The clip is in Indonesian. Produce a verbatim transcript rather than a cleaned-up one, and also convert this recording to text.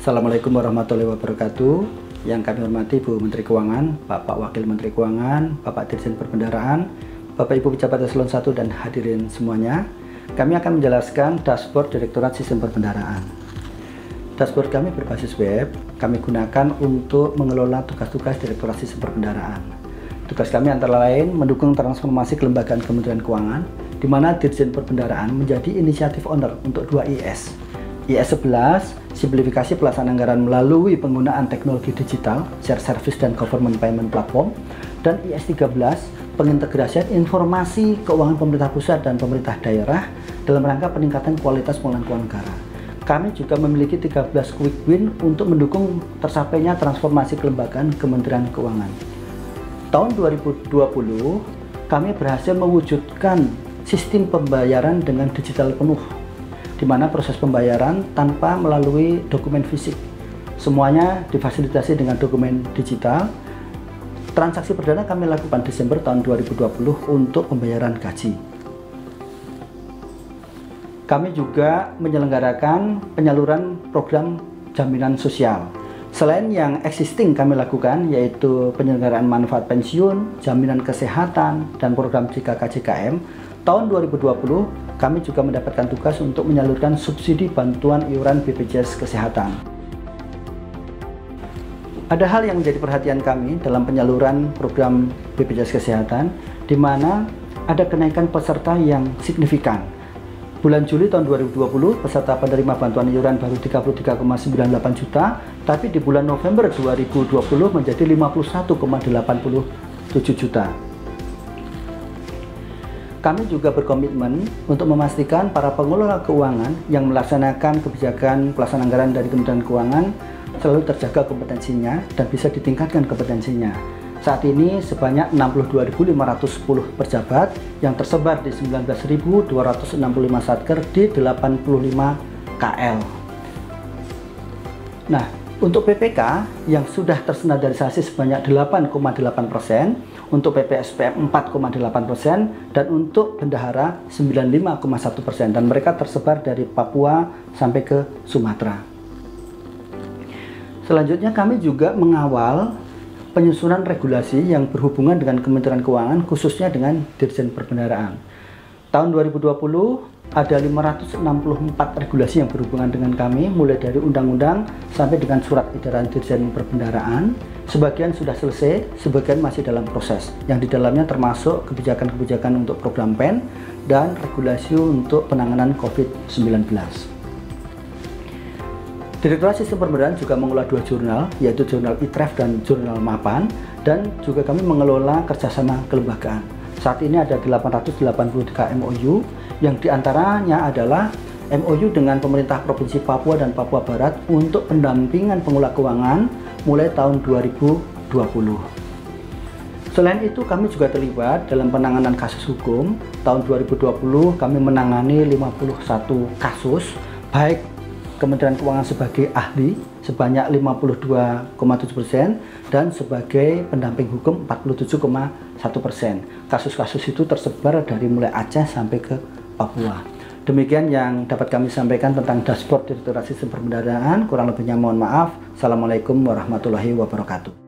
Assalamualaikum warahmatullahi wabarakatuh. Yang kami hormati Bu Menteri Keuangan, Bapak Wakil Menteri Keuangan, Bapak Dirjen Perbendaharaan, Bapak Ibu Pejabat Eselon satu dan hadirin semuanya. Kami akan menjelaskan dashboard Direktorat Sistem Perbendaharaan. Dashboard kami berbasis web, kami gunakan untuk mengelola tugas-tugas Direktorat Sistem Perbendaharaan. Tugas kami antara lain mendukung transformasi kelembagaan Kementerian Keuangan, di mana Dirjen Perbendaharaan menjadi inisiatif owner untuk dua I S. I S sebelas, simplifikasi pelaksanaan anggaran melalui penggunaan teknologi digital, share service dan government payment platform, dan I S tiga belas, pengintegrasian informasi keuangan pemerintah pusat dan pemerintah daerah dalam rangka peningkatan kualitas pengelolaan keuangan negara. Kami juga memiliki tiga belas quick win untuk mendukung tersapainya transformasi kelembagaan Kementerian Keuangan. Tahun dua ribu dua puluh, kami berhasil mewujudkan sistem pembayaran dengan digital penuh, di mana proses pembayaran tanpa melalui dokumen fisik. Semuanya difasilitasi dengan dokumen digital. Transaksi perdana kami lakukan Desember tahun dua ribu dua puluh untuk pembayaran gaji. Kami juga menyelenggarakan penyaluran program jaminan sosial. Selain yang existing kami lakukan, yaitu penyelenggaraan manfaat pensiun, jaminan kesehatan, dan program J K K J K M, tahun dua ribu dua puluh kami juga mendapatkan tugas untuk menyalurkan subsidi bantuan iuran B P J S Kesehatan. Ada hal yang menjadi perhatian kami dalam penyaluran program B P J S Kesehatan, di mana ada kenaikan peserta yang signifikan. Bulan Juli tahun dua ribu dua puluh, peserta penerima bantuan iuran baru tiga puluh tiga koma sembilan delapan juta, tapi di bulan November dua ribu dua puluh menjadi lima puluh satu koma delapan tujuh juta. Kami juga berkomitmen untuk memastikan para pengelola keuangan yang melaksanakan kebijakan pelaksanaan anggaran dari Kementerian Keuangan selalu terjaga kompetensinya dan bisa ditingkatkan kompetensinya. Saat ini sebanyak enam puluh dua ribu lima ratus sepuluh pejabat yang tersebar di sembilan belas ribu dua ratus enam puluh lima satker di delapan puluh lima K L. Nah, untuk P P K yang sudah terstandarisasi sebanyak delapan koma delapan persen, untuk P P S P M empat koma delapan persen, dan untuk bendahara sembilan puluh lima koma satu persen, dan mereka tersebar dari Papua sampai ke Sumatera. Selanjutnya kami juga mengawal penyusunan regulasi yang berhubungan dengan Kementerian Keuangan, khususnya dengan Dirjen Perbendaharaan. Tahun dua ribu dua puluh ada lima ratus enam puluh empat regulasi yang berhubungan dengan kami, mulai dari undang-undang sampai dengan surat edaran Dirjen Perbendaharaan. Sebagian sudah selesai, sebagian masih dalam proses, yang di dalamnya termasuk kebijakan-kebijakan untuk program P E N dan regulasi untuk penanganan COVID sembilan belas. Direktorat Sistem Perbendaharaan juga mengelola dua jurnal, yaitu jurnal I T R E F dan jurnal Mapan, dan juga kami mengelola kerjasama kelembagaan. Saat ini ada delapan ratus delapan puluh tiga M O U, yang diantaranya adalah M O U dengan pemerintah Provinsi Papua dan Papua Barat untuk pendampingan pengelola keuangan mulai tahun dua ribu dua puluh. Selain itu, kami juga terlibat dalam penanganan kasus hukum. Tahun dua ribu dua puluh kami menangani lima puluh satu kasus, baik Kementerian Keuangan sebagai ahli sebanyak lima puluh dua koma tujuh persen dan sebagai pendamping hukum empat puluh tujuh koma satu persen. Kasus-kasus itu tersebar dari mulai Aceh sampai ke Papua. Demikian yang dapat kami sampaikan tentang dashboard Direktorat Sistem Perbendaharaan. Kurang lebihnya mohon maaf. Assalamualaikum warahmatullahi wabarakatuh.